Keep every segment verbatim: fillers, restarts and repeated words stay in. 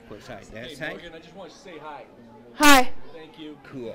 course. Hi. Hey, Yes, hi. Morgan, I just wanted to say hi. Hi. Thank you. Cool.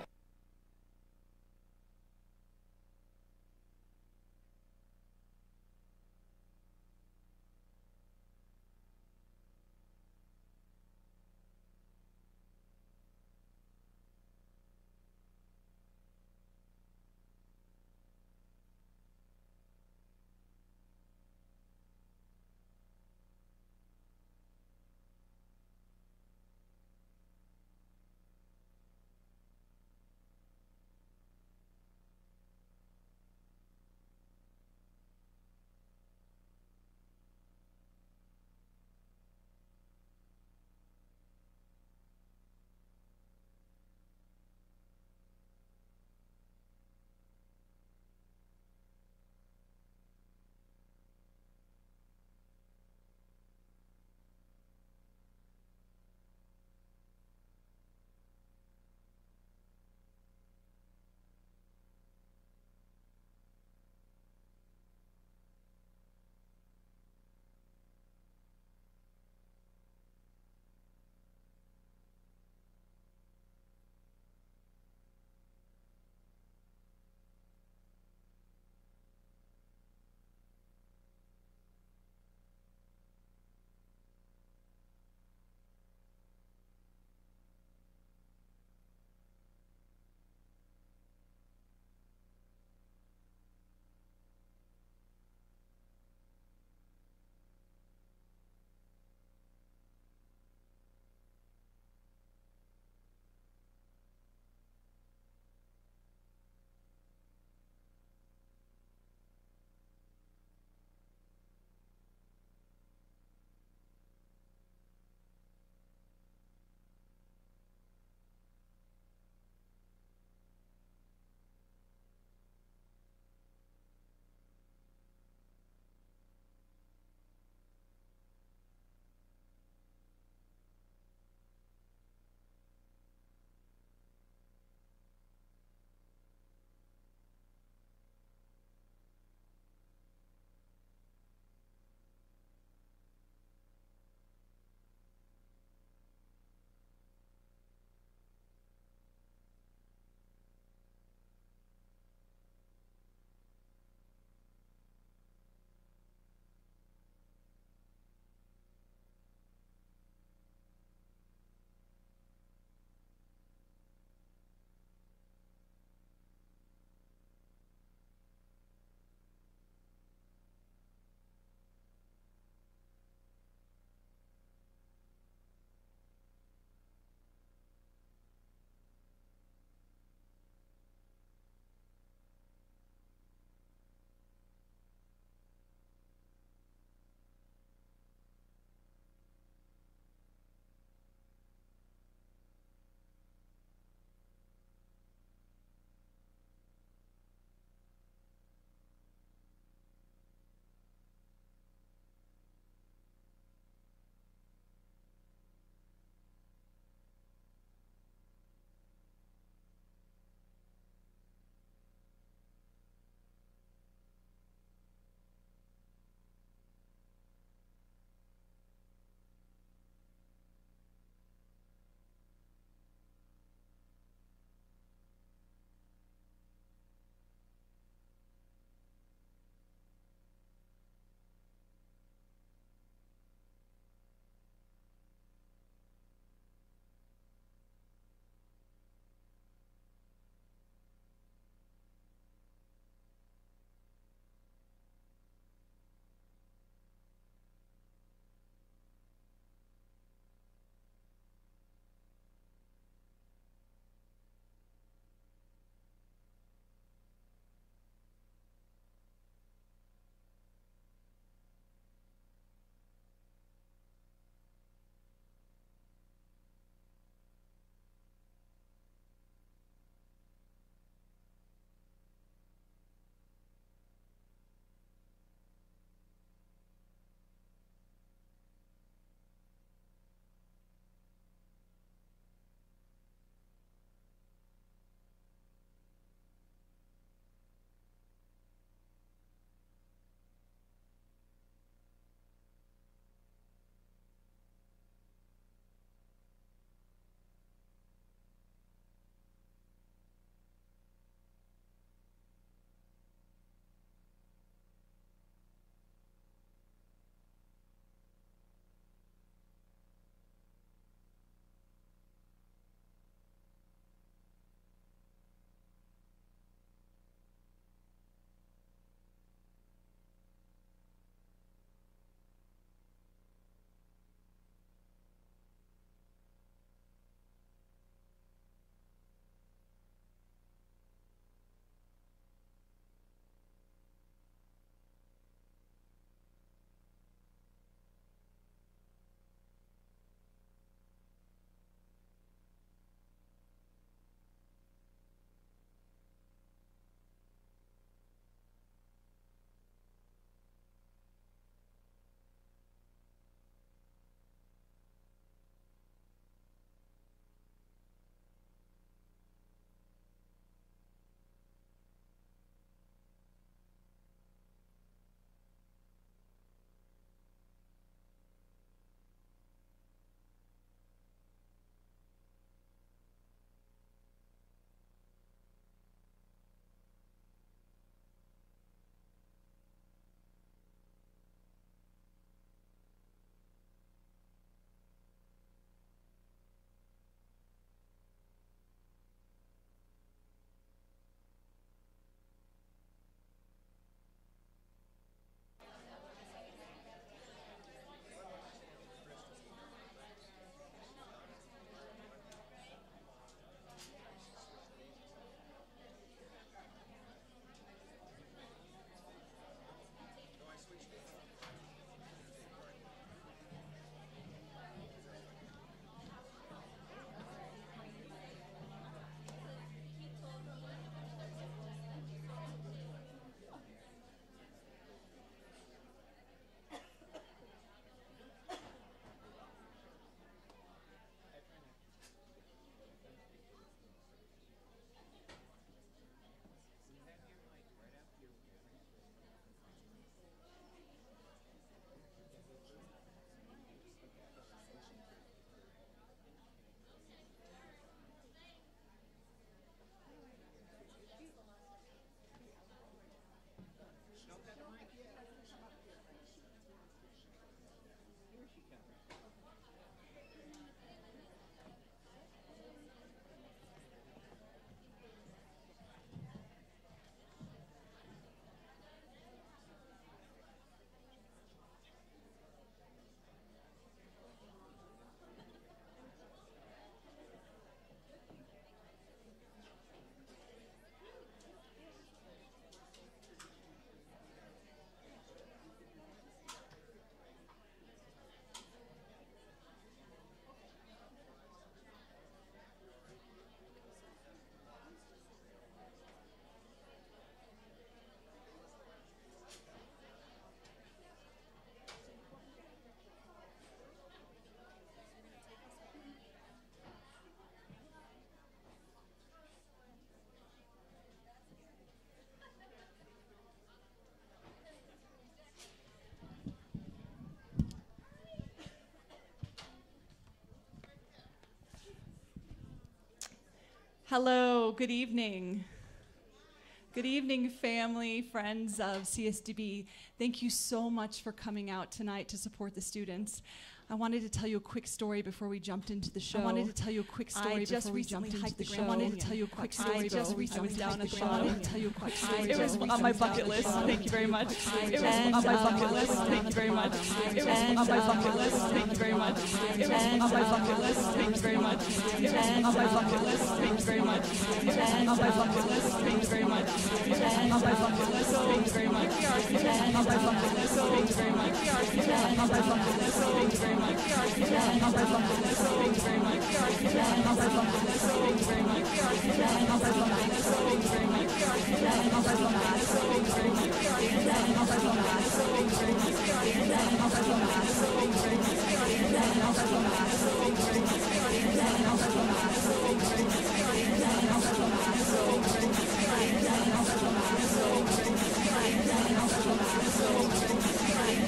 Hello, good evening. Good evening, family, friends of C S D B. Thank you so much for coming out tonight to support the students. I wanted to tell you a quick story before we jumped into the show. I wanted to tell you a quick story before we jumped into the show. I wanted to tell you a quick story. I just recently was down at the bottom. I wanted to tell you a quick story. It was on my bucket list. Thank you very much. It was on my bucket list. Thank you very much. It was on my bucket list. Thank you very much. It was on my bucket list. Thank you very much. It was on my bucket list. Thank you very much. It was on my bucket list. Thank you very much. It was on my bucket list. Thank you very much. It was on my bucket list. Thank you very much. It was on my bucket list. Thank you very much. On my bucket list, thank you very much. On my bucket list, thank you very much. On my bucket list, thank you very much. On my bucket list, thank you very much. On my bucket list, thank you very much. On my bucket list, thank you very much. On my bucket list, thank you very much. On my bucket list, thank you very much. On my bucket list, thank you very much. On my bucket list, thank you very much. On my bucket list, thank you very much.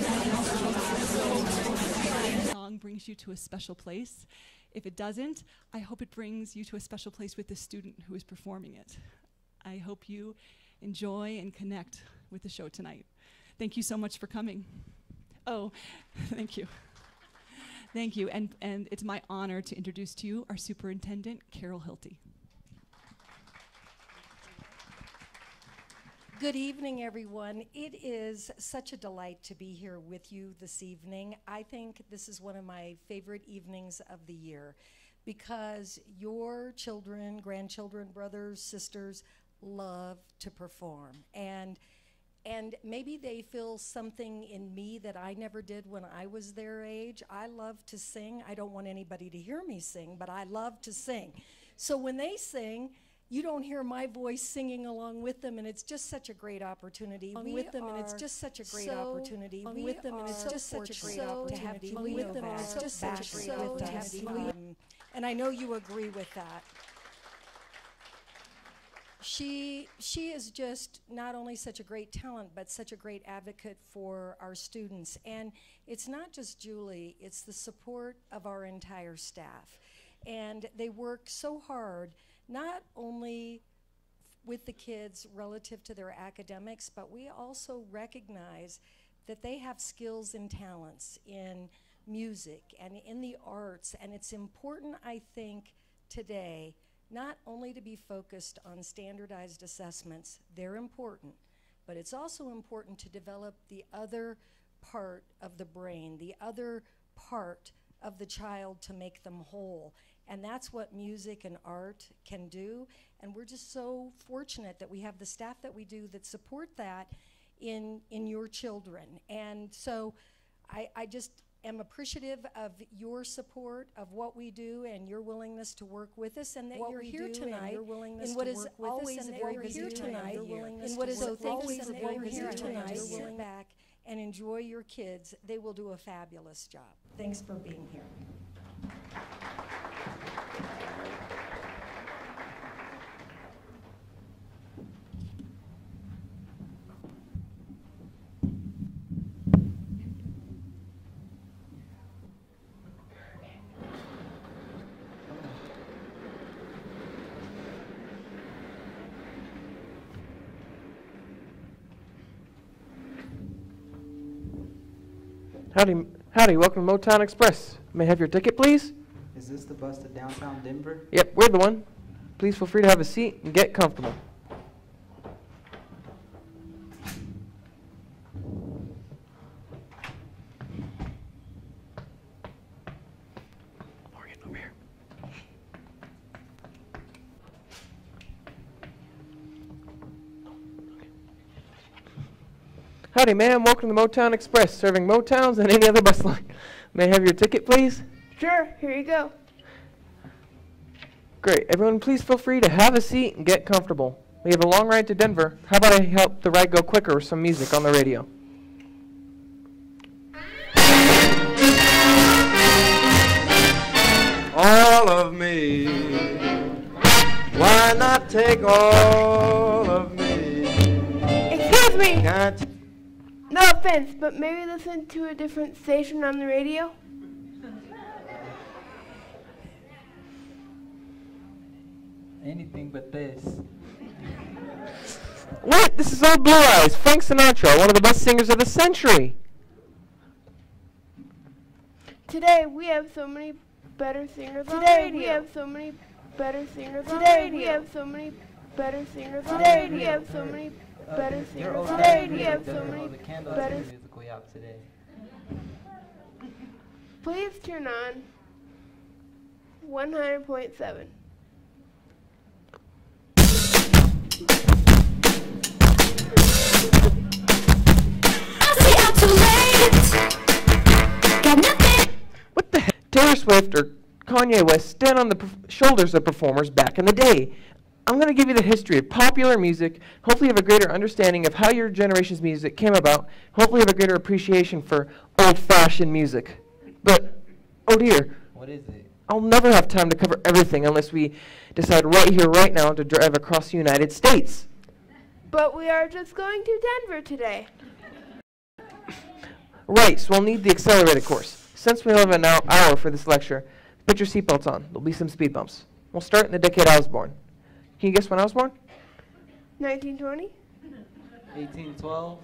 Song brings you to a special place. If it doesn't, I hope it brings you to a special place with the student who is performing it. I hope you enjoy and connect with the show tonight. Thank you so much for coming. Oh, thank you. Thank you, and, and it's my honor to introduce to you our superintendent, Carol Hilty. Good evening, everyone. It is such a delight to be here with you this evening. I think this is one of my favorite evenings of the year because your children, grandchildren, brothers, sisters love to perform. And, and maybe they feel something in me that I never did when I was their age. I love to sing. I don't want anybody to hear me sing, but I love to sing. So when they sing, you don't hear my voice singing along with them, and it's just such a great opportunity. We with them, and it's just such a great so opportunity. With them, and it's just such a great opportunity. To have with them, and it's just such a great opportunity. Um, and I know you agree with that. She she is just not only such a great talent, but such a great advocate for our students. And it's not just Julie; it's the support of our entire staff, and they work so hard. Not only with the kids relative to their academics, but we also recognize that they have skills and talents in music and in the arts, and it's important, I think, today, not only to be focused on standardized assessments, they're important, but it's also important to develop the other part of the brain, the other part of the child to make them whole. And that's what music and art can do. And we're just so fortunate that we have the staff that we do that support that in, in your children. And so I, I just am appreciative of your support of what we do and your willingness to work with us, and that what you're here tonight in what is always a very busy tonight, in what is always a very busy tonight. Sit back and enjoy your kids. They will do a fabulous job. Thanks for being here. Howdy, howdy, welcome to Motown Express. May I have your ticket, please? Is this the bus to downtown Denver? Yep, we're the one. Please feel free to have a seat and get comfortable. Morgan, over here. Howdy, ma'am. Welcome to Motown Express, serving Motowns and any other bus line. May I have your ticket, please? Sure, here you go. Great. Everyone, please feel free to have a seat and get comfortable. We have a long ride to Denver. How about I help the ride go quicker with some music on the radio? All of me. Why not take all of me? Excuse me. Can't you? No offense, but maybe listen to a different station on the radio? Anything but this. What? This is Old Blue Eyes, Frank Sinatra, one of the best singers of the century. Today we have so many better singers on Today radio. we have so many better singers on Today radio. we We have so many better singers on Today radio. We have so many Uh, better your singers old on Today radio. we We have music so doesn't many hold the candle better. to musically out today. Please turn on one hundred point seven. What the heck? Taylor Swift or Kanye West stand on the perf- shoulders of performers back in the day. I'm going to give you the history of popular music. Hopefully you have a greater understanding of how your generation's music came about. Hopefully you have a greater appreciation for old-fashioned music. But, oh dear, What is it? I'll never have time to cover everything unless we decide right here, right now, to drive across the United States. But we are just going to Denver today. Right, so we'll need the accelerated course. Since we only have an hou- hour for this lecture, put your seatbelts on. There'll be some speed bumps. We'll start in the decade I was born. Can you guess when I was born? nineteen twenty? eighteen twelve?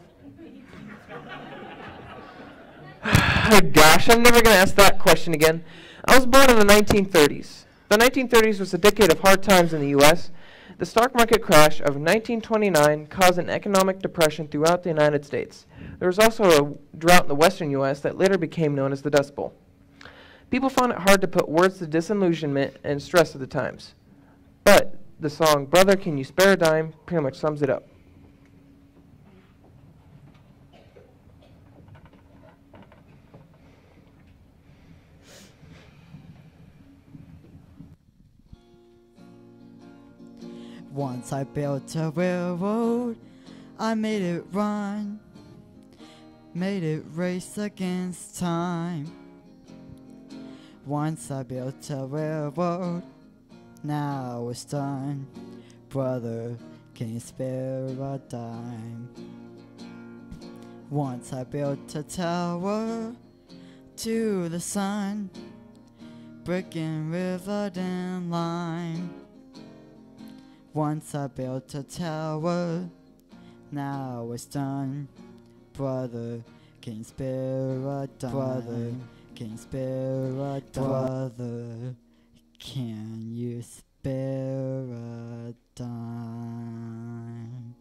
Oh gosh, I'm never going to ask that question again. I was born in the nineteen thirties. The nineteen thirties was a decade of hard times in the U S The stock market crash of nineteen twenty-nine caused an economic depression throughout the United States. There was also a drought in the western U S that later became known as the Dust Bowl. People found it hard to put words to disillusionment and stress of the times. But the song, Brother, Can You Spare a Dime, pretty much sums it up. Once I built a railroad, I made it run, made it race against time. Once I built a railroad, now it's done. Brother, can you spare a dime? Once I built a tower to the sun, brick and river and lime. Once I built a tower, now it's done. Brother, can you spare a dime? Brother, can you spare a dime? Brother, can you spare a dime?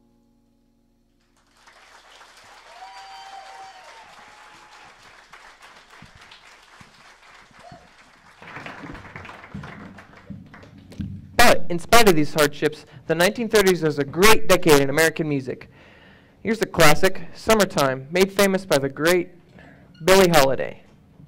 But in spite of these hardships, the nineteen thirties was a great decade in American music. Here's the classic, Summertime, made famous by the great Billie Holiday.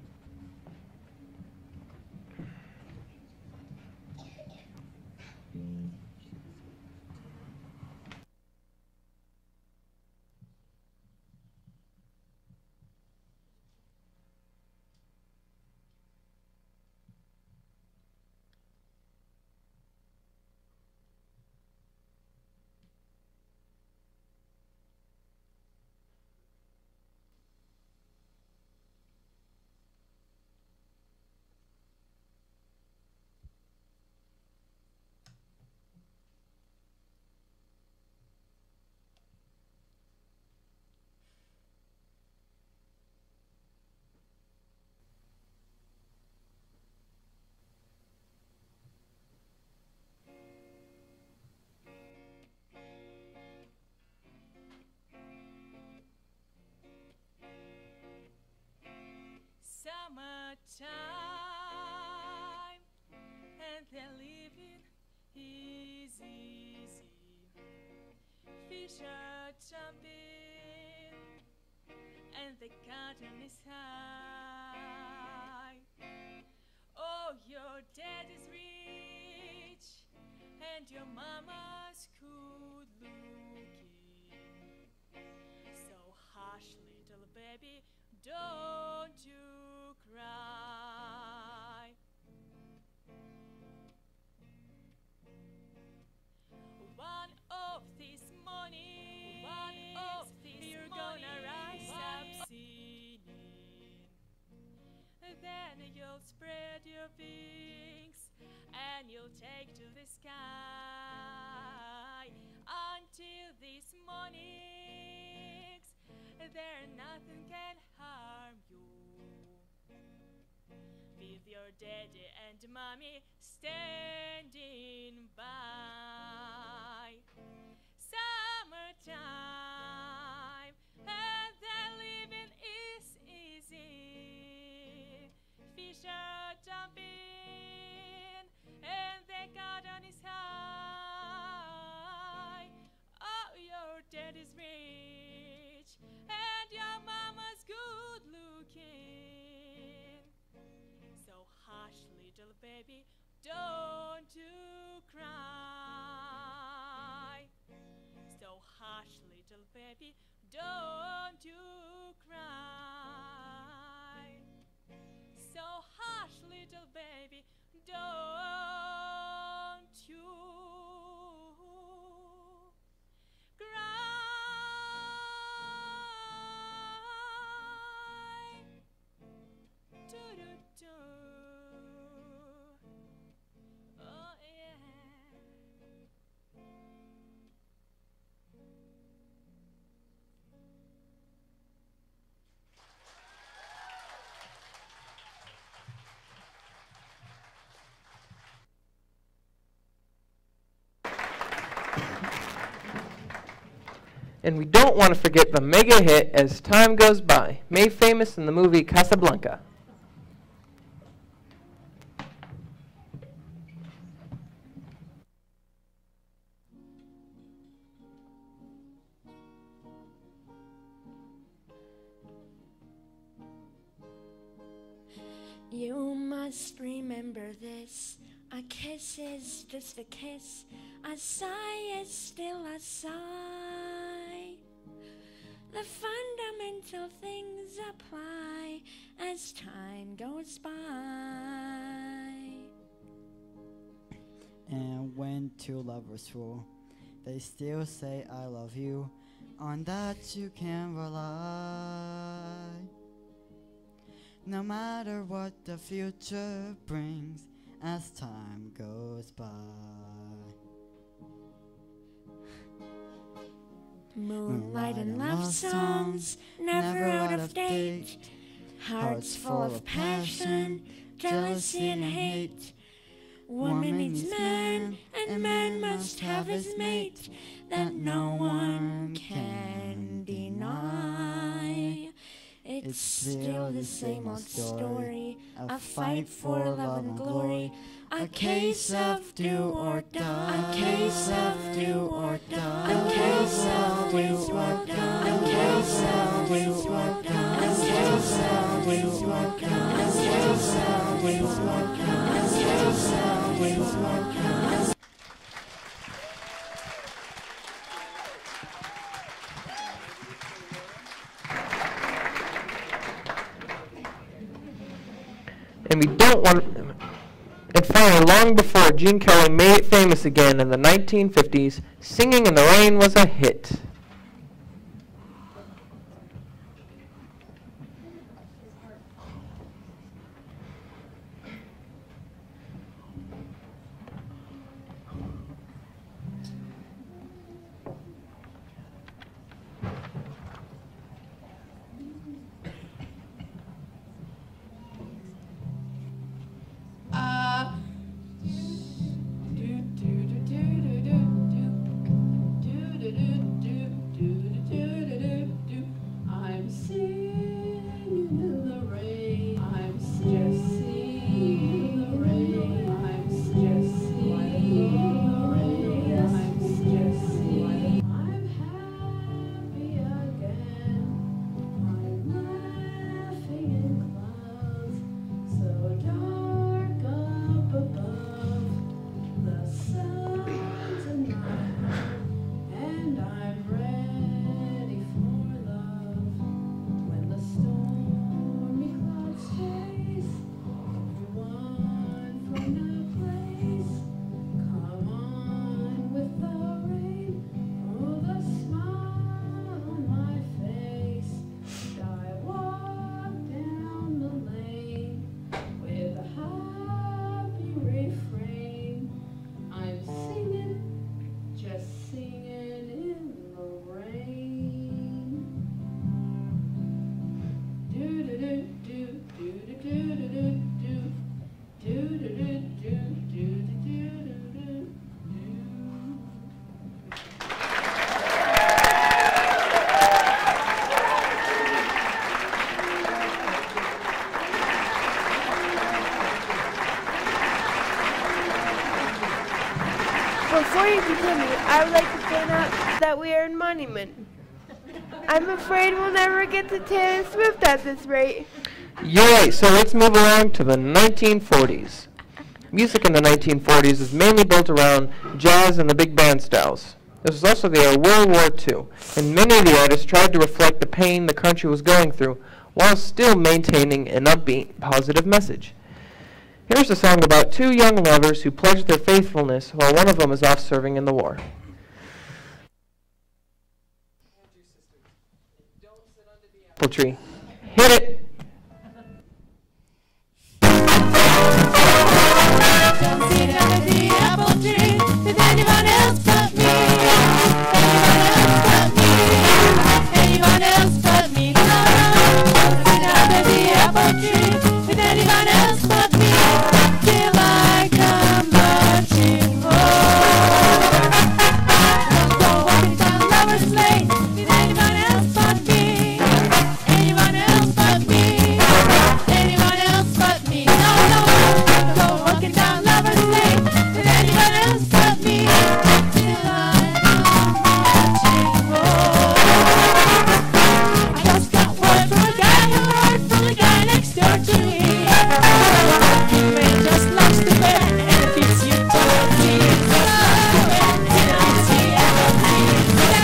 Summertime, and the living is easy. Fish are jumping, and the cotton is high. Oh, your dad is rich, and your mama's good looking. So hush, little baby, don't you cry. One of these mornings, one of these you're mornings, gonna rise up singing. Then you'll spread your wings and you'll take to the sky. until this morning. There nothing can harm you. With your daddy and mommy standing by. Summertime, and the living is easy. Fish are jumping, and the garden is high. Oh, your daddy's rich, and your mama's good looking. So hush, little baby, don't you cry. So hush, little baby, don't you cry. So hush, little baby, don't you cry. Do-do-do. Oh, yeah. And we don't want to forget the mega hit As Time Goes By, made famous in the movie Casablanca. You must remember this. A kiss is just a kiss. A sigh is still a sigh. The fundamental things apply as time goes by. And when two lovers rule, they still say I love you. On that you can rely. No matter what the future brings as time goes by. Moonlight and love songs, never out of date. Hearts full of passion, jealousy and hate. Woman needs man, and man must have his mate. That no one can deny. It's still the same old story, a fight for love and glory, a case of do or die, a case of do or die, a case of do or die, a case of do or die, a case of do or die, a case of do or die, a case of do or die. And we don't want and finally, long before Gene Kelly made it famous again in the nineteen fifties, Singing in the Rain was a hit. Do do do do do do do do do do. Before you continue, I would like to point out that we are in Monument. I'm afraid we'll never get to Taylor Swift at this rate. You're right, so let's move along to the nineteen forties. Music in the nineteen forties is mainly built around jazz and the big band styles. This was also the era of World War Two, and many of the artists tried to reflect the pain the country was going through while still maintaining an upbeat, positive message. Here's a song about two young lovers who pledge their faithfulness while one of them is off serving in the war. Apple tree. Hit it! Don't sit under the apple tree with anyone else but me. Anyone else but me. Anyone else but me. No, no. Don't sit under the apple tree with anyone else but me. Till I come marching home. Don't go walking down Lover's Lane with anyone else but me. Anyone else but me. Anyone else but me. No, no. Don't go walking down Lover's Lane with anyone else but me. Till I come marching home. I just got word from a guy who heard from the guy next door to me. You may just lost the bed and if it's you told me it's lost the bed and it's the apple tree.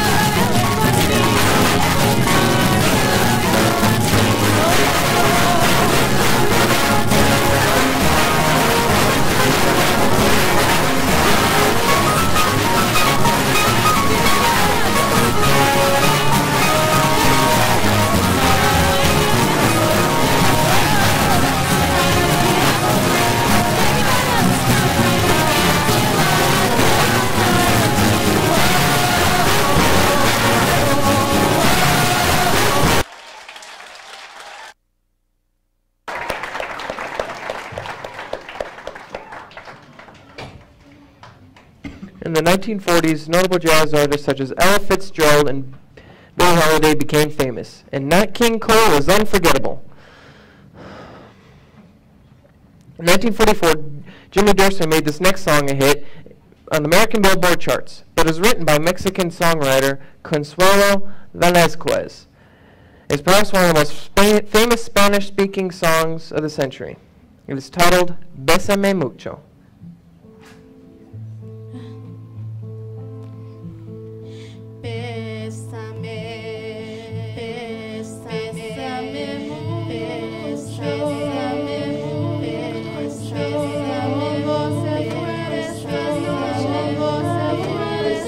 In the nineteen forties, notable jazz artists such as Ella Fitzgerald and Billie Holiday became famous, and Nat King Cole was unforgettable. In nineteen forty-four, Jimmy Dorsey made this next song a hit on the American Billboard charts, but it was written by Mexican songwriter Consuelo Velázquez. It's perhaps one of the most spa- famous Spanish-speaking songs of the century. It is titled Bésame Mucho. Bésame, bésame mucho, bésame mucho, você puedes, você puedes,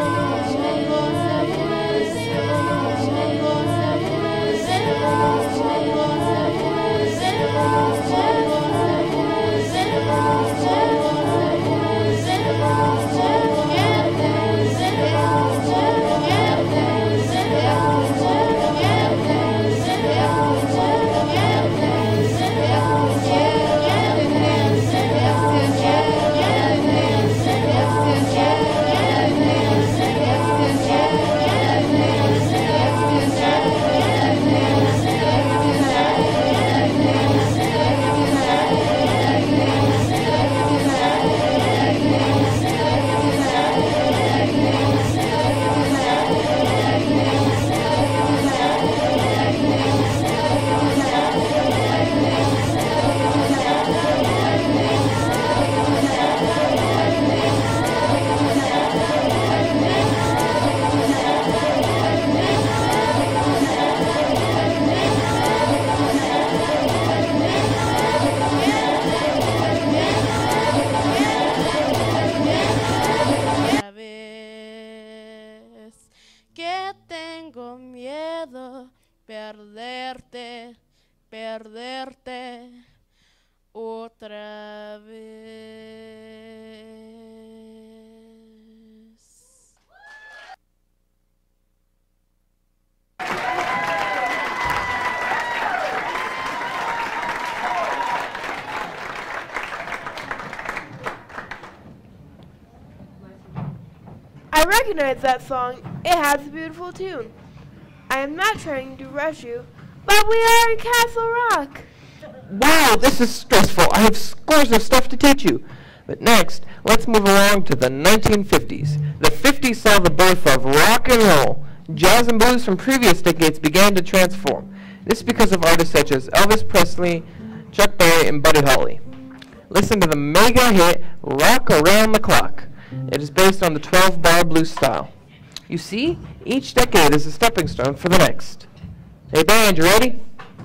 perderte, perderte otra vez. I recognize that song. It has a beautiful tune. I am not trying to rush you, but we are in Castle Rock. Wow, this is stressful. I have scores of stuff to teach you. But next, let's move along to the nineteen fifties. The fifties saw the birth of rock and roll. Jazz and blues from previous decades began to transform. This is because of artists such as Elvis Presley, Chuck Berry, and Buddy Holly. Listen to the mega hit Rock Around the Clock. It is based on the twelve bar blues style. You see, each decade is a stepping stone for the next. Hey band, you ready?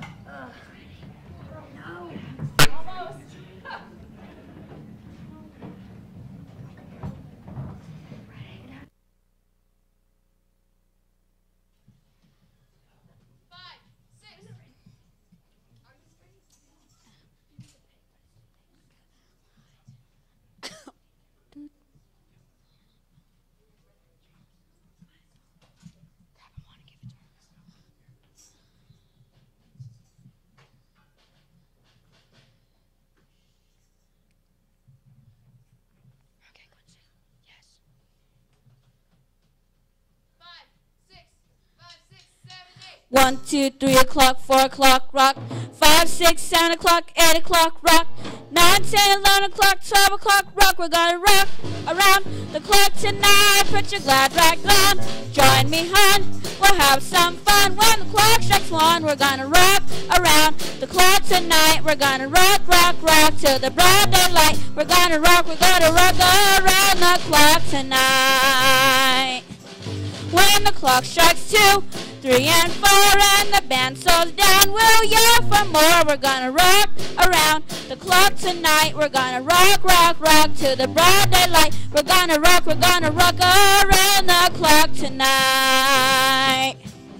One, two, three o'clock, four o'clock, rock. Five, six, seven o'clock, eight o'clock, rock. Nine, ten, eleven o'clock, twelve o'clock, rock. We're gonna rock around the clock tonight. Put your glad rags on. Join me, hon. We'll have some fun. When the clock strikes one, we're gonna rock around the clock tonight. We're gonna rock, rock, rock till the broad daylight. We're gonna rock, we're gonna rock around the clock tonight. When the clock strikes two, three and four, and the band slows down, we'll yell for more. We're gonna rock around the clock tonight. We're gonna rock, rock, rock to the broad daylight. We're gonna rock, we're gonna rock around the clock tonight.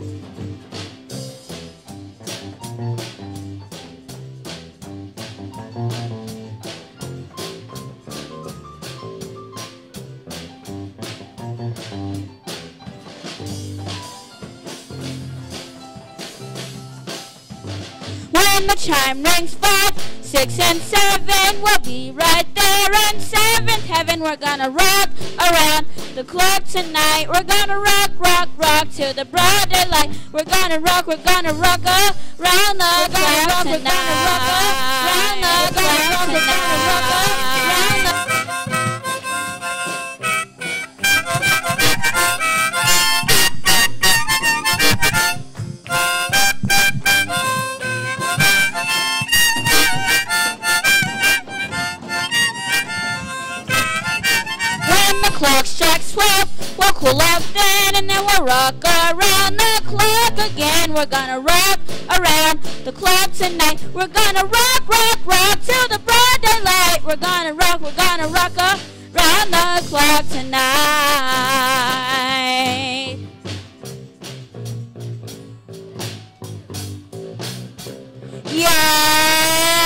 When the chime rings five, six, and seven, we'll be right there in seventh heaven. We're gonna rock around the clock tonight. We're gonna rock, rock, rock to the broad daylight. We're gonna rock, we're gonna rock around the clock tonight. We're gonna rock around the clock tonight. Clock strikes twelve, we'll cool off then, and then we'll rock around the clock again. We're gonna rock around the clock tonight. We're gonna rock, rock, rock till the broad daylight. We're gonna rock, we're gonna rock around the clock tonight. Yeah!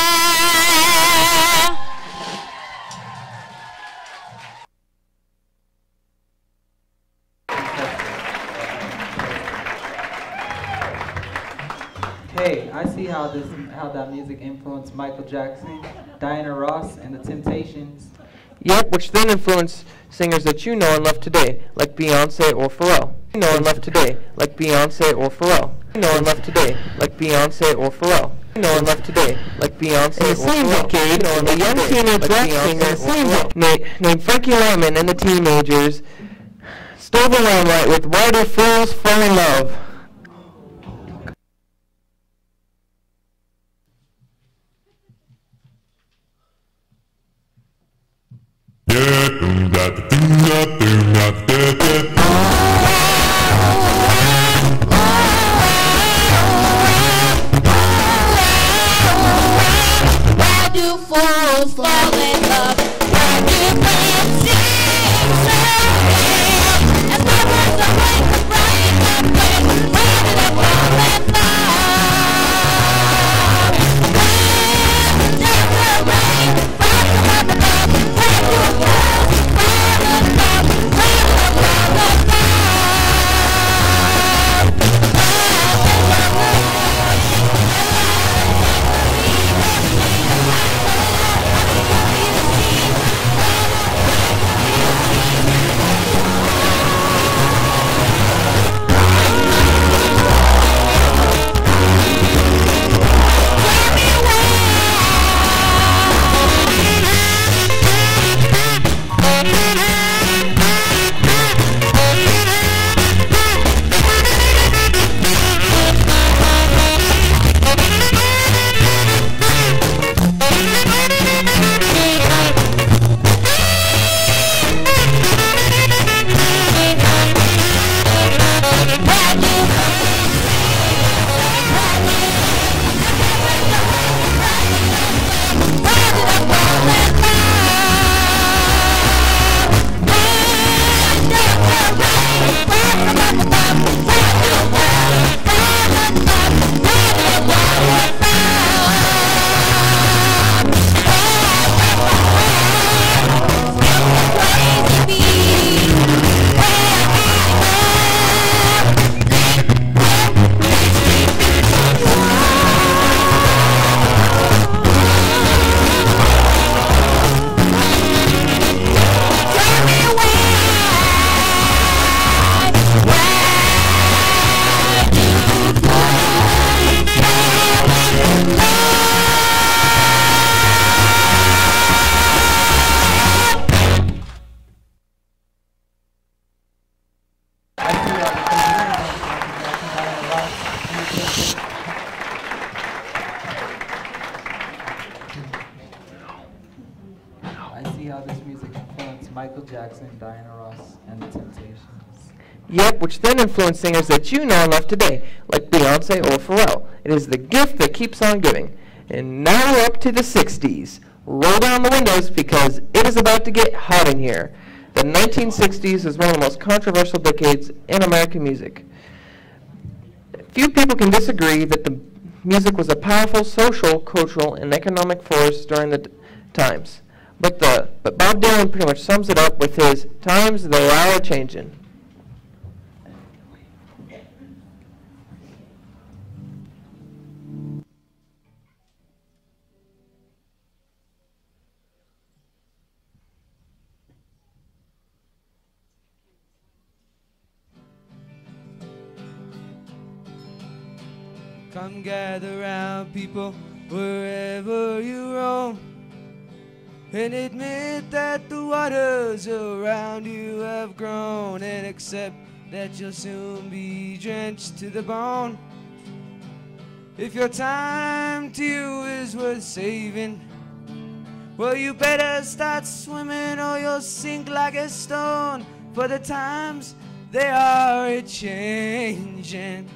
Hey, I see how this, how that music influenced Michael Jackson, Diana Ross, and the Temptations. Yep, which then influenced singers that you know and love today, like Beyonce or Pharrell. You know and love today, like Beyonce or Pharrell. You know and love today, like Beyonce or Pharrell. You know and love today, like Beyonce or Pharrell. In the same decade, a young teenage rap singer named, named Frankie Lymon and the Teenagers stole the limelight with Why Do Fools Fall in Love. Why do fools fall in love? Why do men sing so ill? And lovers are like the bright and wind. Why do they fall in love? When does the rain fall from up above? Why do fools fall in love? Jackson, Diana Ross, and the Temptations. Yep, which then influenced singers that you know and love today, like Beyonce or Pharrell. It is the gift that keeps on giving. And now we're up to the sixties. Roll down the windows because it is about to get hot in here. The nineteen sixties is one of the most controversial decades in American music. Few people can disagree that the music was a powerful social, cultural, and economic force during the t- times. But, the, but Bob Dylan pretty much sums it up with his "Times They Are Changin'." Come gather round, people, wherever you roam, and admit that the waters around you have grown, and accept that you'll soon be drenched to the bone. If your time to you is worth saving, well, you better start swimming or you'll sink like a stone, for the times, they are a-changing.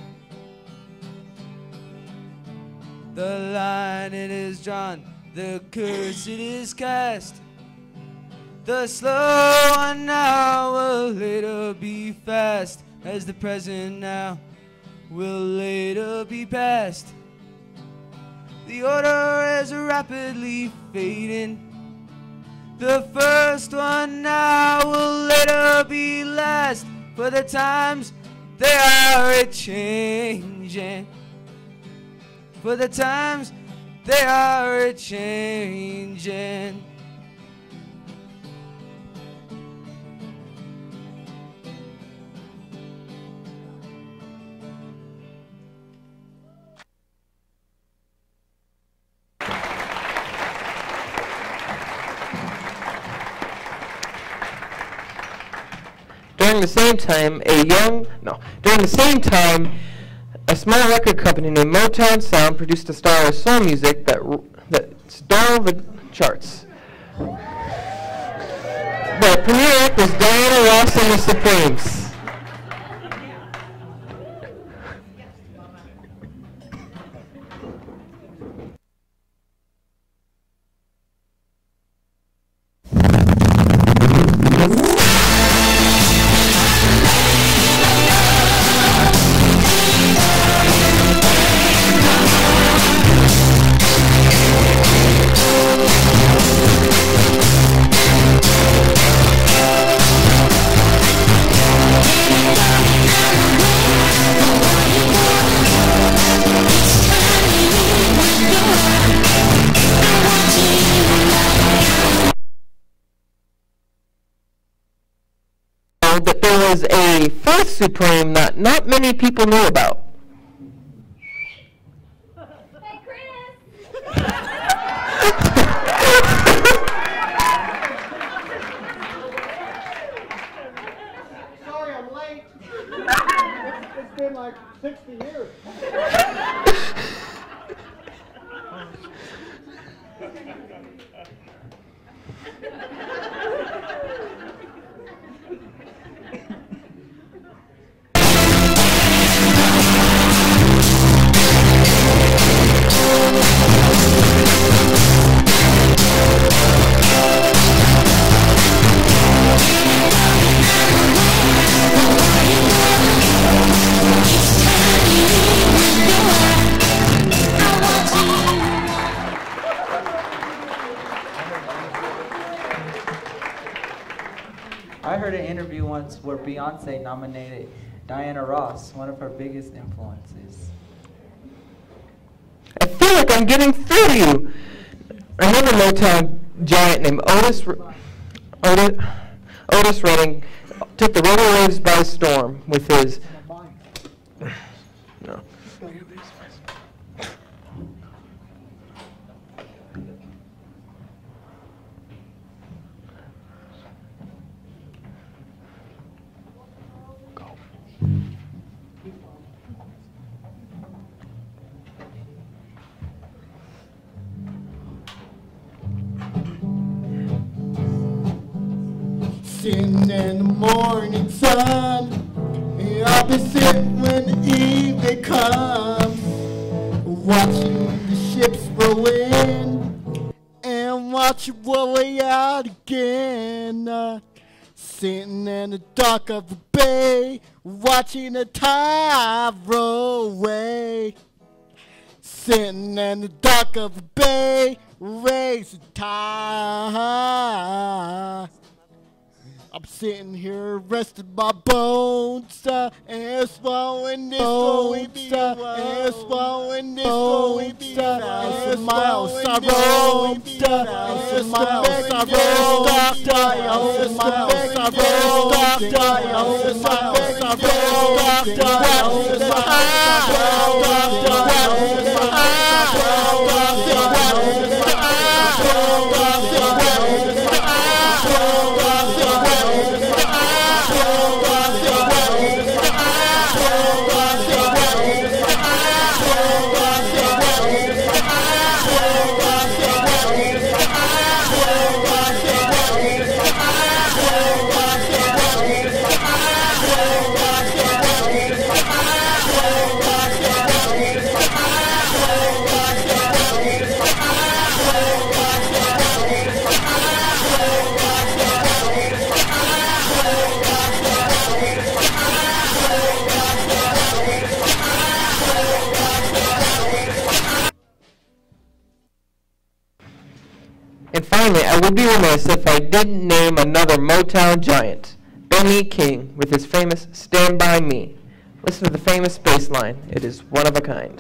The line it is drawn, the curse it is cast. The slow one now will later be fast, as the present now will later be past. The order is rapidly fading. The first one now will later be last, for the times they are a-changing. For the times, they are a-changin'. During the same time, a young, no, during the same time, a small record company named Motown Sound produced a style of soul music that r- that stole the charts. The premiere act was Diana Ross and the Supremes. That there was a fourth Supreme that not many people knew about. Hey, Chris! Sorry I'm late. It's, it's been like sixty years. I heard an interview once where Beyonce nominated Diana Ross, one of her biggest influences. I feel like I'm getting through to you. Another Motown giant named Otis, Otis, Otis Redding took the radio waves by storm with his. No. sitting in the morning sun. I'll be sitting when the evening comes, watching the ships roll in and watch it roll out again. Uh, sitting in the dock of the bay, watching the tide roll away. Sitting in the dock of the bay, raise the tide. I'm sitting here resting my bones, uh, and swallowing this bones, uh, and swallowing this bones, uh, and miles I roamed, uh, and miles I roamed, uh, and miles I roamed, uh, and miles I roamed, uh, and And finally, I would be remiss if I didn't name another Motown giant, Benny King, with his famous Stand By Me. Listen to the famous bass line. It is one of a kind.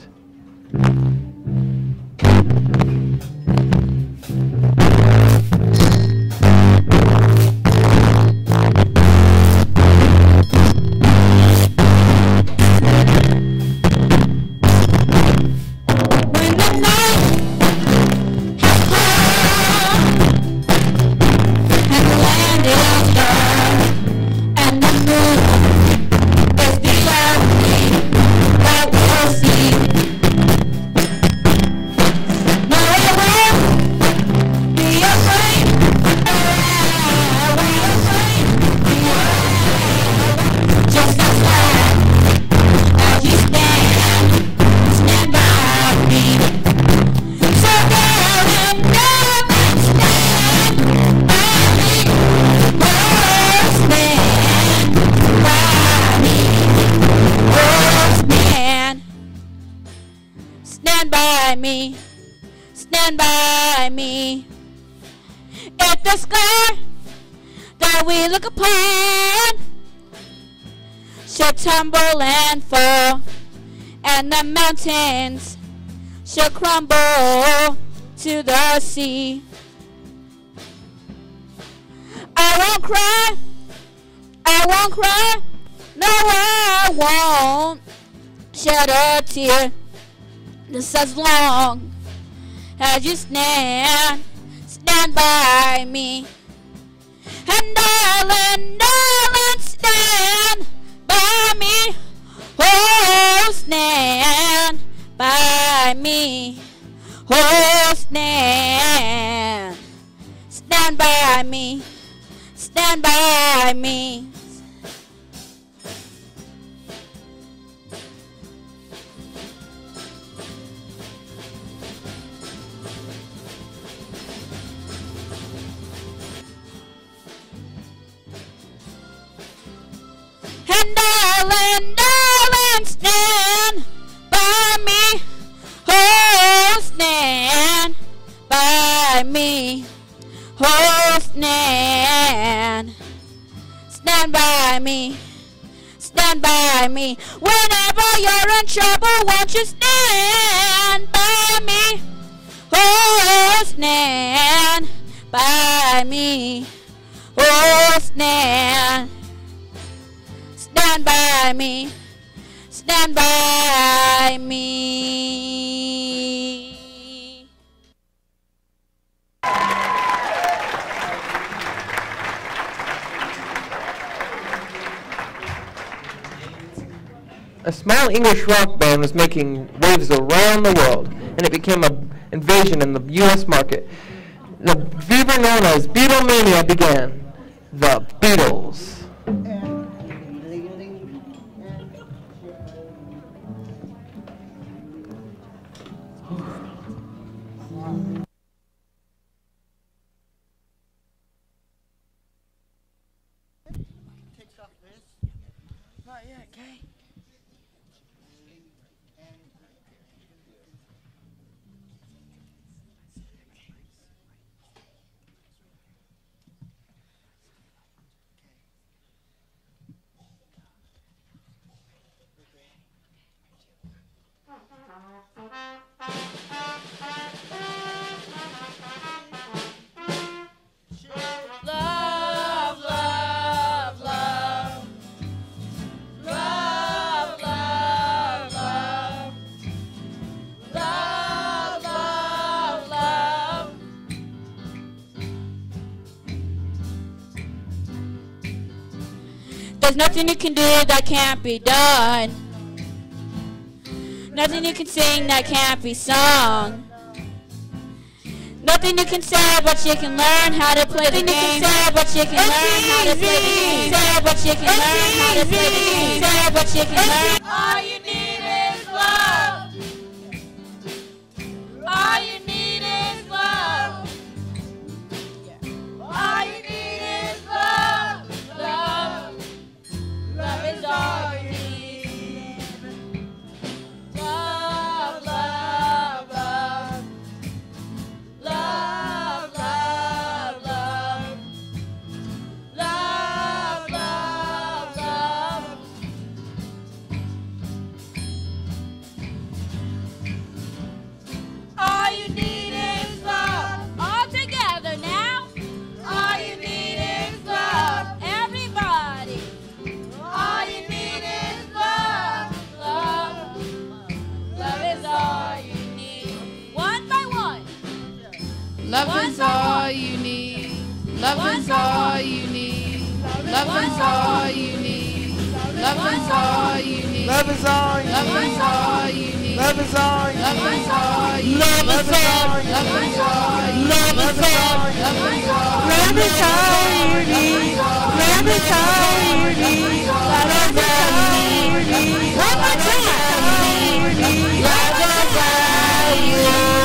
Stand by me, stand by me. If the sky that we look upon should tumble and fall, and the mountains should crumble to the sea, I won't cry, I won't cry, no I won't shed a tear. Just as long as you stand, stand by me. And darling, darling, stand by me. Oh, stand by me. Oh, stand. Stand by me. Stand by me. And darling, darling, stand by me. Oh, stand by me. Oh, stand. Stand by me. Stand by me. Whenever you're in trouble, won't you stand by me? Oh, stand by me. Oh, stand. Stand by me, stand by me. A small English rock band was making waves around the world, and it became an invasion in the U S market. The fever known as Beatlemania began. The Beatles. Not yet, Kay. Love, love, love. Love, love, love. Love, love, love. There's nothing you can do that can't be done. Nothing you can sing that can't be sung. Nothing you can say, but you can learn how to play the game. Nothing you can say, but you can learn how to play the game. Say, but you can learn how to play the game. Say, but you can learn. All you need is love. All you need is love. All you need is love. Love. Love is all you need. Love, love, love. Love, love, love. Love, love, love. All you need is love. All together now. All you need is love. Everybody. All you need is love. Love. Love is all you need. One by one. Love is all you need. Love is all you need. Love is all you need. Love is all you need. Love is all you Love is all you need. Love is all you Love is all you need. Love is all you Love is all you need. Love is all you Love is all you need. Love is all you need. Love is all you need. One more time. Love is all you need.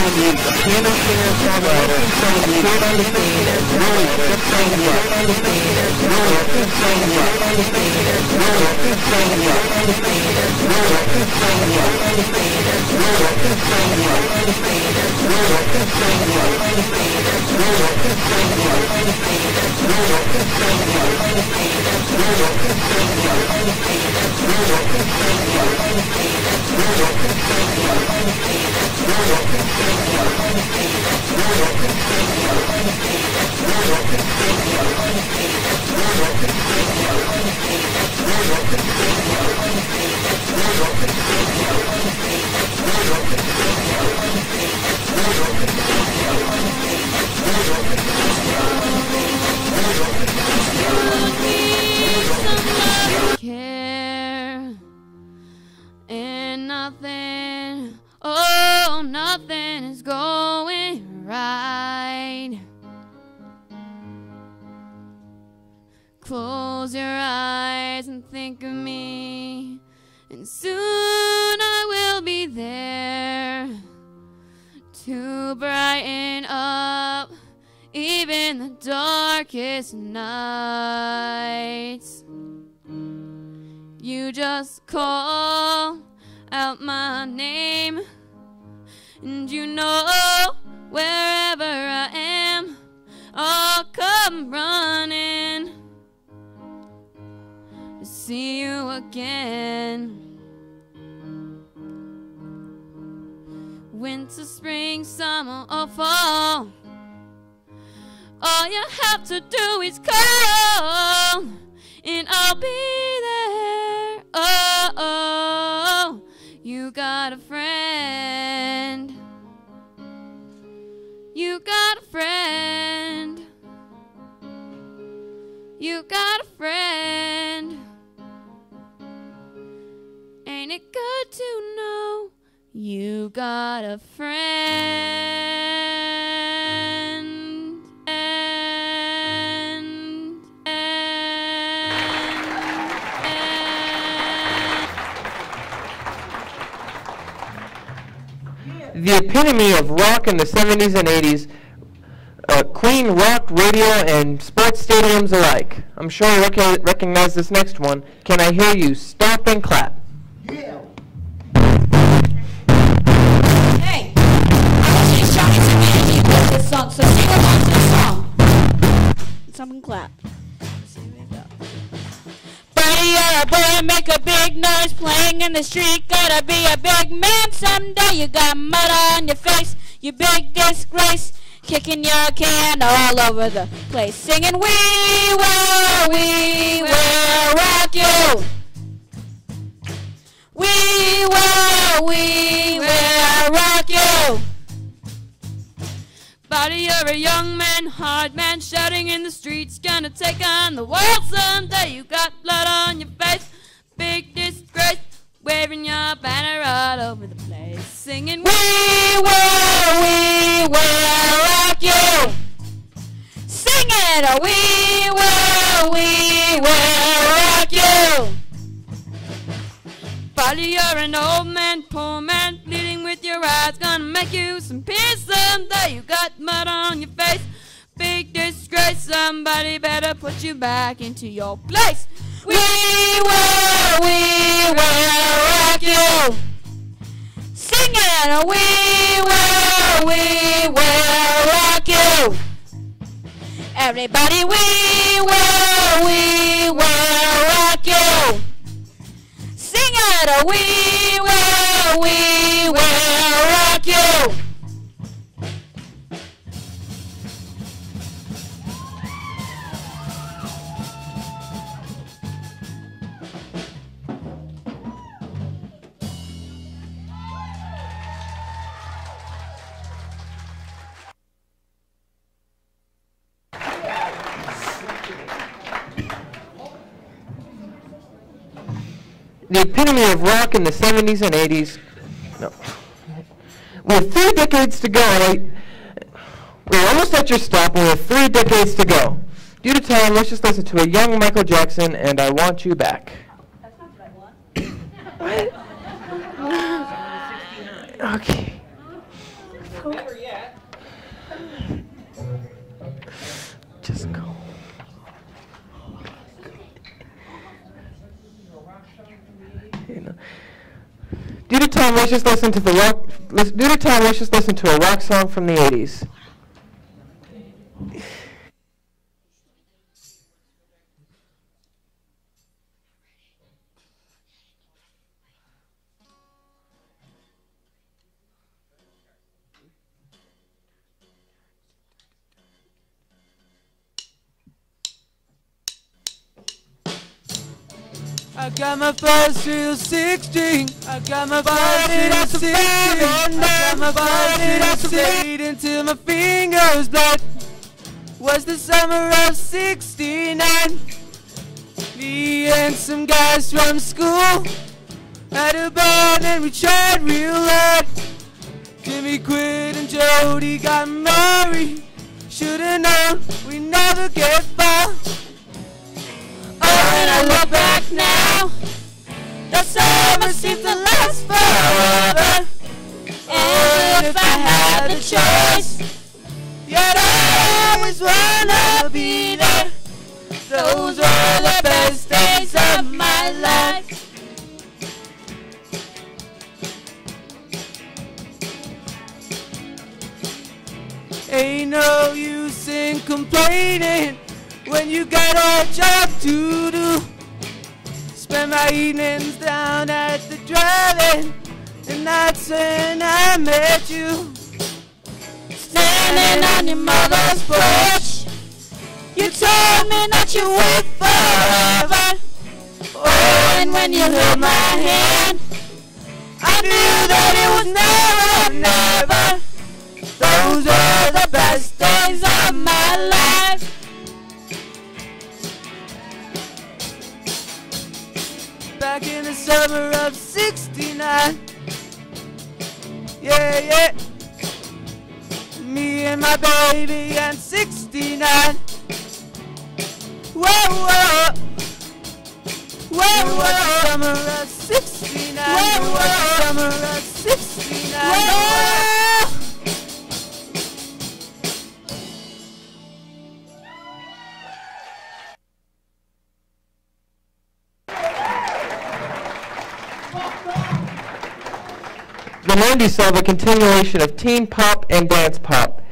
seventies, a piano singer, songwriter, appeared on the scene as really good songwriter, really good songwriter, really good songwriter, really good songwriter, really good songwriter, really good songwriter, really good songwriter, really good care and nothing, oh, nothing is going right. Close your eyes and think of me, and soon I will be there to brighten up even the darkest nights. You just call out my name, and you know wherever I am, I'll come running to see you again. Winter, spring, summer, or fall, all you have to do is call, and I'll be there. Oh, oh, you got a friend. You got a friend. You got a friend. Ain't it good to know you got a friend? And, and, and. The epitome of rock in the seventies and eighties, uh, Queen rocked radio and sports stadiums alike. I'm sure you rec recognize this next one. Can I hear you stomp and clap? Yeah. Hey, I want you to show me some energy with this song, so sing along to the song. Someone clap. Here we go. Buddy, you're a boy, make a big noise playing in the street. Gotta be a big man someday. You got mud on your face, you big disgrace. Kicking your can all over the place, singing, we will, we will rock you. We will, we will rock you. Buddy, you're a young man, hard man, shouting in the streets, gonna take on the world someday. You got blood on your face, big disgrace, waving your banner all over the place, singing, we will, we will rock you. Sing it, oh, we will, we will rock you. Buddy, you're an old man, poor man, bleeding with your eyes, gonna make you some peace someday. You got mud on your face, big disgrace, somebody better put you back into your place. We will, we will rock you. Sing it, oh, we will, we will rock you. Everybody, we will, we will rock you. Sing it, oh, we will, we will rock you. The epitome of rock in the seventies and eighties. No. With three decades to go, I, we're almost at your stop, and we have three decades to go. Due to time, let's just listen to a young Michael Jackson, and I Want You Back. That's not what I want. What? Okay. Just go. You know. Due to time, let's just listen to the rock. Let's, due to time, let's just listen to a rock song from the eighties. I got my first real sixteen. I got my first real sixteen. I got my first real sixteen until my fingers bled. Was the summer of sixty-nine. Me and some guys from school had a band and we tried real hard. Jimmy quit and Jody got married. Should've known we never get far. When I look back now, the summer seems to last forever. And if I had the choice, yet I always wanna be there. Those were the best days of my life. Ain't no use in complaining when you got a job to do. Spend my evenings down at the drive-in, and that's when I met you. Standing on your mother's porch, you told me that you would forever. Oh, and when you held my hand, I knew that it was never, never. Those were the best days of my life. Back in the summer of sixty-nine. Yeah, yeah. Me and my baby and sixty-nine. Whoa, whoa. Whoa, whoa. Summer of sixty-nine. Whoa, whoa. Summer of sixty-nine. Whoa. The nineties saw the continuation of teen pop and dance pop.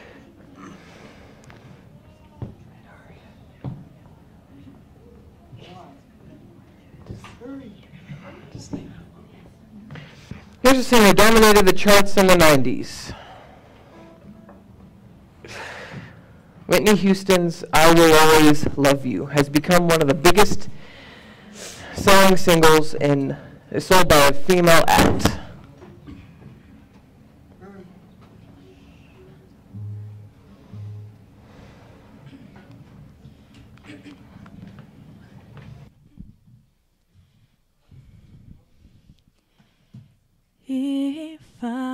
Here's a singer who dominated the charts in the nineties. Whitney Houston's I Will Always Love You has become one of the biggest selling singles and is sold by a female act. If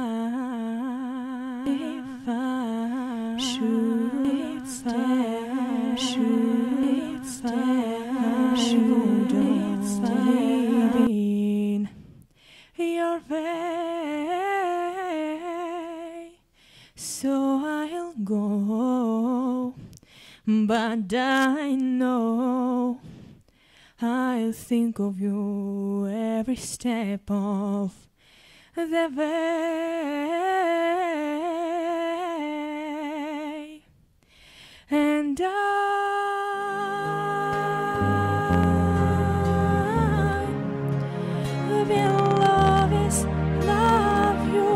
I, if I should stay, should stay, should stay in your way, so I'll go, but I know I'll think of you every step of the way, and I will always love you.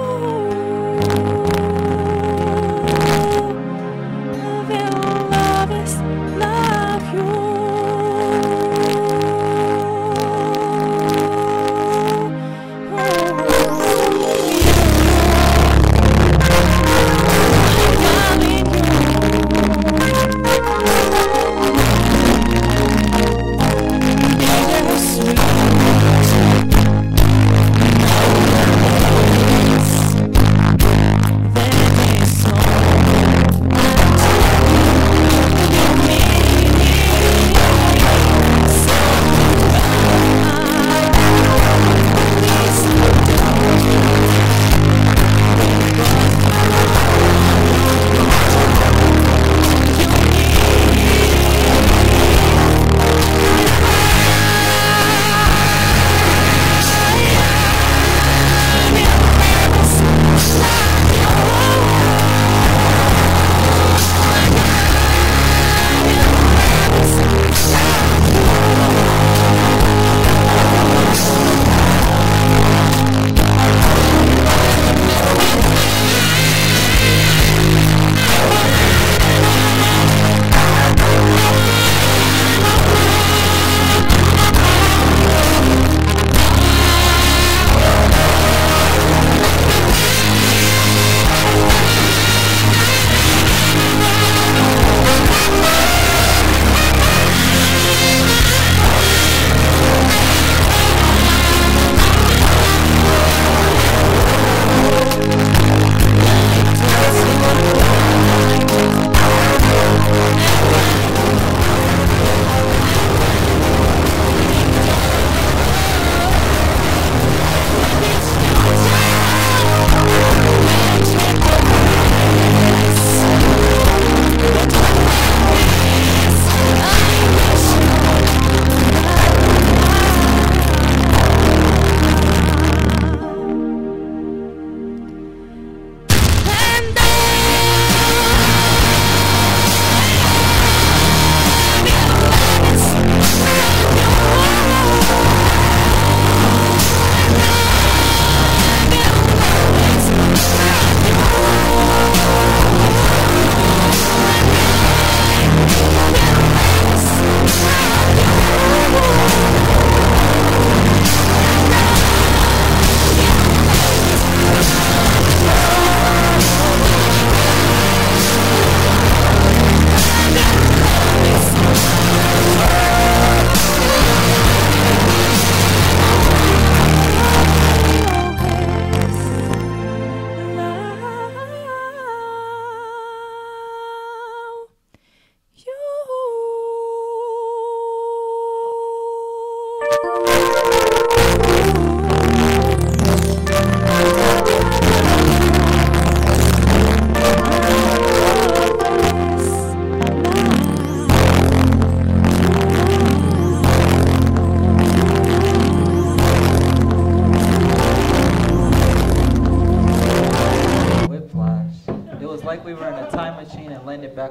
Will always love you.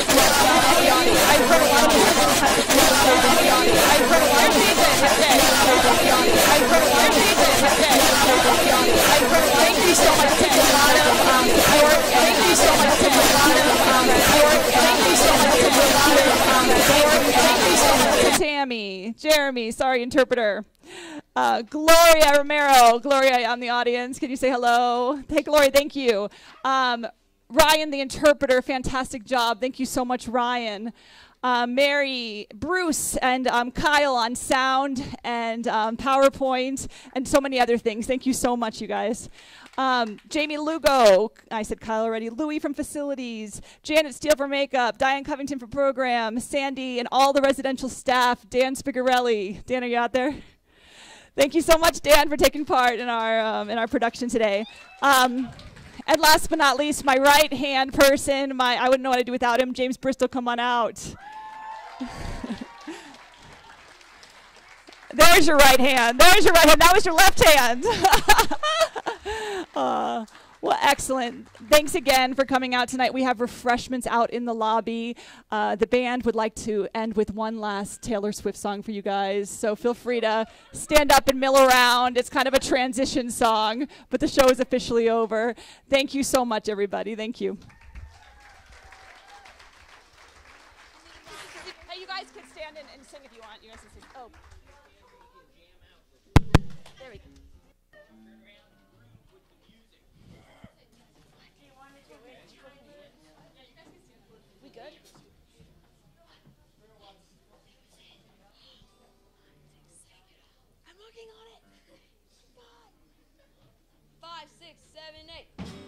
I've heard a lot of people have to I've heard a lot of people have I've heard a lot of people have I've heard thank you so much. Take a lot of um, support. Thank you so much. Take a lot of um, support. Thank you so much. Take a lot of um, support. Thank you so much. Tammy, Jeremy, sorry, interpreter. Uh, Gloria Romero, Gloria on the audience. Can you say hello? Hey, Gloria, thank you. Um, Ryan, the interpreter, fantastic job. Thank you so much, Ryan. Uh, Mary, Bruce, and um, Kyle on sound and um, PowerPoint and so many other things. Thank you so much, you guys. Um, Jamie Lugo, I said Kyle already. Louie from facilities. Janet Steele for makeup. Diane Covington for program. Sandy and all the residential staff. Dan Spigarelli. Dan, are you out there? Thank you so much, Dan, for taking part in our um, in our production today. Um, and last but not least, my right-hand person. My I wouldn't know what I'd do without him. James Bristol, come on out. There's your right hand. There's your right hand. That was your left hand. uh, Well, excellent. Thanks again for coming out tonight. We have refreshments out in the lobby. Uh, the band would like to end with one last Taylor Swift song for you guys, so feel free to stand up and mill around. It's kind of a transition song, but the show is officially over. Thank you so much, everybody. Thank you. Hey, you guys can stand and, and sing if you want. You guys can sing. Oh. There we go. We good? I'm working on it. Five, six, seven, eight.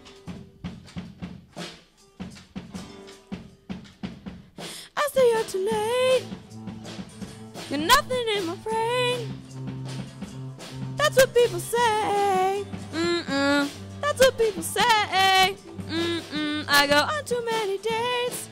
I stay up too late. Got nothing in my brain. That's what people say. Mm-mm. That's what people say. Mm-mm. I go on too many dates.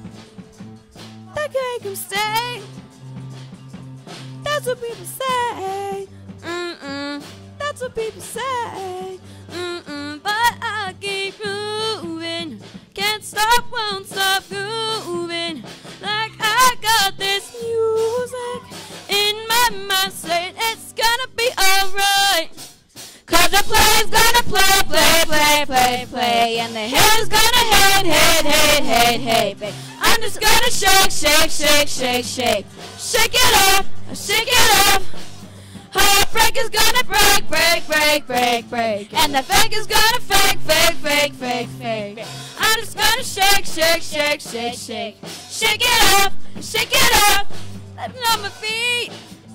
That can't come stay. That's what people say. Mm-mm. That's what people say. Mm-mm. But I keep moving. Can't stop, won't stop moving. Like I got this music in my mind saying it's gonna be alright. Cause the play's gonna play, play, play, play, play. And the haters gonna hate, hate, hate, hate, hate, babe. I'm just gonna shake, shake, shake, shake, shake. Shake it up, shake it up. Heartbreak is gonna break, break, break, break, break. And the fake is gonna fake, fake, fake, fake, fake. I'm just gonna shake, shake, shake, shake, shake. Shake it up, shake it up. Let me on my feet.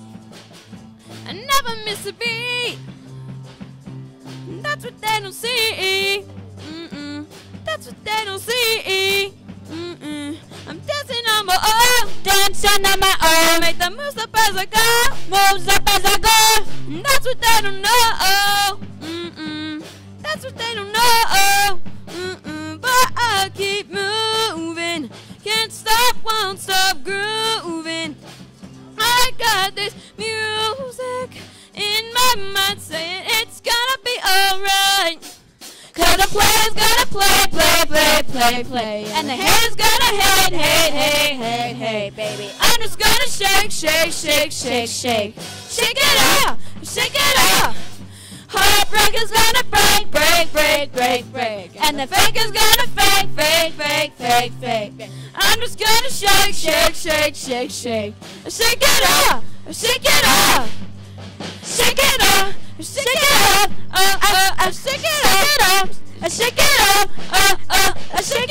I never miss a beat. That's what they don't see. Mm-mm. That's what they don't see. Mm-mm. I'm dancing on my own, dancing on my own. Make the moves up as I go, moves up as I go. And that's what they don't know. Mm-mm. That's what they don't know. Mm-mm. But I keep moving, can't stop, won't stop grooving. I got this music in my mind saying it's gonna be alright. Cause the player's gonna play, play, play, play, play. And the haters gonna hate, hate, hate, hate, hate, baby. I'm just gonna shake, shake, shake, shake, shake. Shake it up, shake it up. Heartbreak is gonna break, break, break, break, break. And the fake is gonna fake, fake, fake, fake, fake. I'm just gonna shake, shake, shake, shake, shake. Shake it up, shake it up. Shake it up, shake it up, uh, uh, uh, shake it up, shake it up, uh, uh, uh, shake